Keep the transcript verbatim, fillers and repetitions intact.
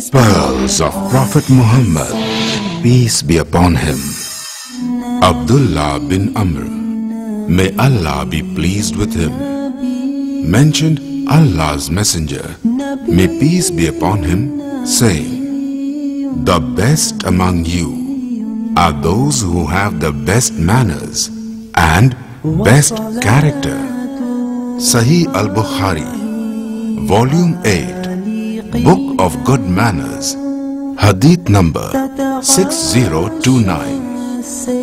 Pearls of Prophet Muhammad, peace be upon him. Abdullah bin Amr, may Allah be pleased with him, mentioned Allah's messenger, may peace be upon him, saying, the best among you are those who have the best manners and best character. Sahih al-Bukhari, Volume eight, Book of Good Manners, Hadith number six zero two nine.